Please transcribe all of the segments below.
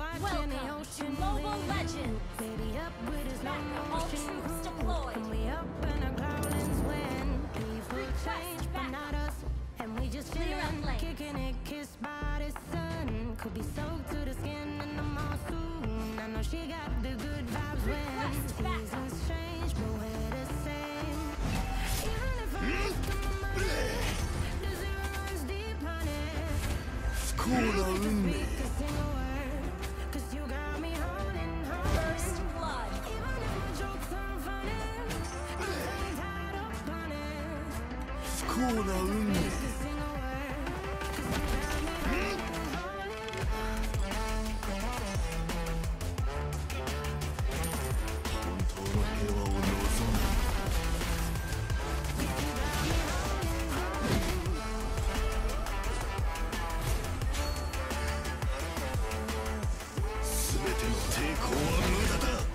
watching the ocean. Mobile Legends. Baby up with his slow All motion. troops deployed. And we up in our growlings when people change, but not us. And we just Clear up chillin', lane. kicking it, kissed by the sun. Could be soaked to the skin in the mall soon. I know she got the good vibes when Request backup. seasons change, but we're the same. Even if I lost all my money, the zero runs deep, honey. 不幸な運命 Speak a single word, 'cause you got me holding, First holding. blood. Even if my jokes aren't funny, I'm tongue-tied up on it. 不幸な運命 Speak a single word, 'cause you got me holding, holding. 本当の平和を望む 全ての抵抗は無駄だ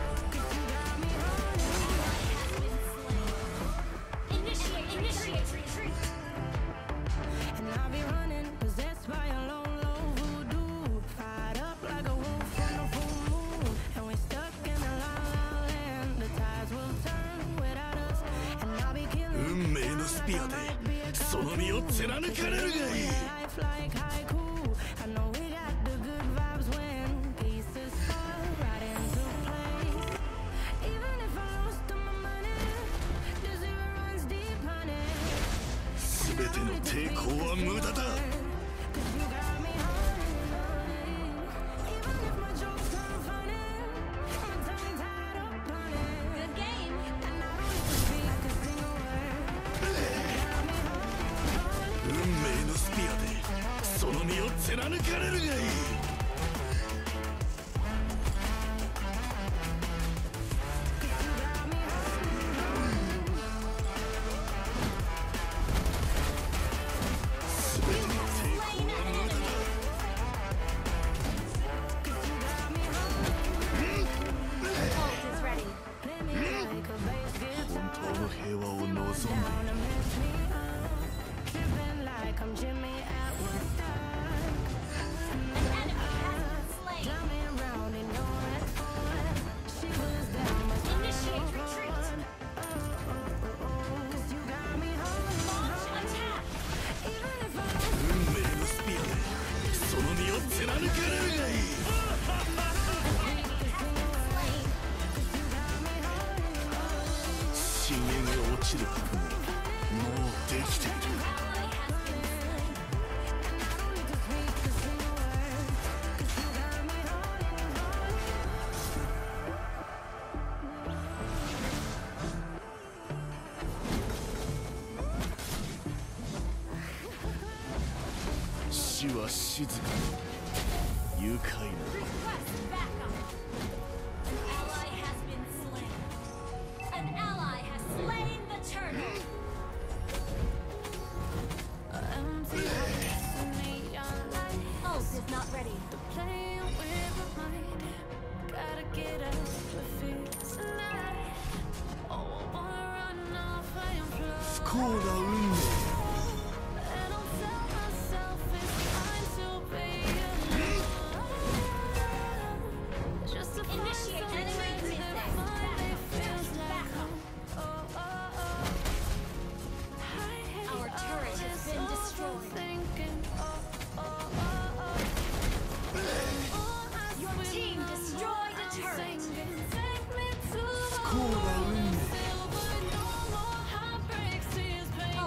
Initiate retreat. And I'll be running, possessed by a low, low voodoo. Fired up like a wolf on a full moon. And we're stuck in a la la land. The tides will turn without us. And I'll be killing 運命のスピアでその身を貫かれるがいい life like haiku. I know we got the good vibes when pieces fall right into place. Even if I lost all my money, the zero runs deep, honey. 全ての抵抗は無駄だ 'Cause you got me holding, holding. Even if my jokes aren't funny, I'm tongue-tied up on it. Good game. And I don't need to speak a single word. You got me holding, holding. 運命のスピアでその身を貫かれるがいい 全ての抵抗は無駄だ Ult is ready. Play me like a bass 本 guitar. 当の平和を望む Down and mess me up. Tripping like I'm Jimmy at Woodstock. An enemy has been slain. Jumping around in your red Ford. She was down, but Initiate retreat. 'cause you got me holding, Launch holding. attack. Even if I 運命のスピアでその身を貫かれるがいい Slain. 深淵が落ちる覚悟もうできている Ally has been slain. don't need to speak a single word, 'cause you got me holding, holding. 死は静かに愉快な Request backup. An ally has been slain. An ally has slain the turtle. Empty house and neon lights. Ult is not ready. Playing with my mind. Gotta get up with fears tonight. Oh, I wanna run off and 不 fly. 幸な運命 And I'll tell myself it's fine to be alone. Just to find Initiate somewhere enemy that missing. finally feels like Backup. home. Oh, oh, oh. I hate Our turret all has this been destroyed. overthinking. Oh, oh, oh, oh. Oh, I Your swim team the destroyed a more I'm turret. sinking. Take me to 不幸な運命 silver, no more heartbreaks, tears, pain.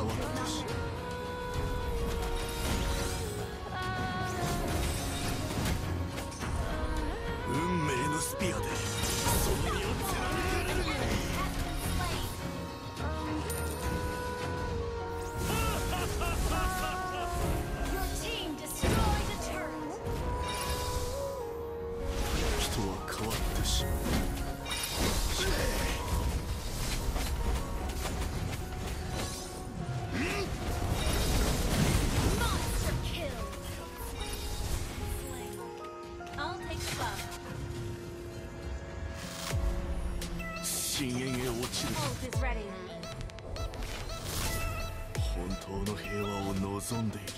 変わったし運命のスピアでその身を貫かれるがいい。 Your team destroyed a turret. 人は変わってしまう。 Monster kill. Slain. I'll take the buff. 深淵へ落ちる。 Ult is ready. 本当の平和を望んでいる。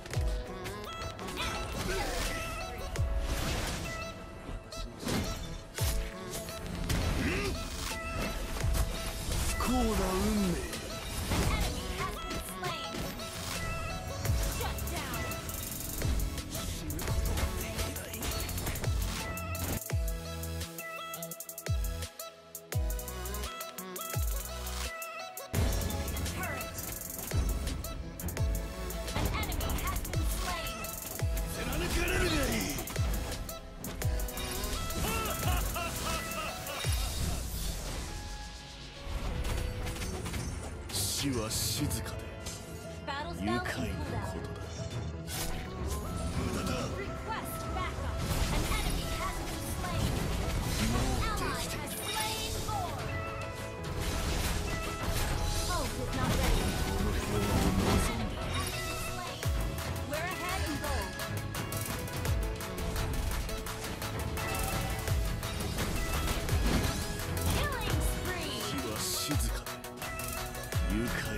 不幸な運命。 An enemy has been slain. Shut down. 死ぬことはできない。 Turret. An enemy has been slain. 貫かれるがいい。 死は静かで Battle 愉 spell 快 in なこ cooldown. とだ。無駄だ。 Request backup. An enemy has been slain. も Ally う has できている。 slain Lord. Ult is not ready. この平和を望んでいる。 Slain. We're ahead in gold. Killing spree. 死は静かで愉快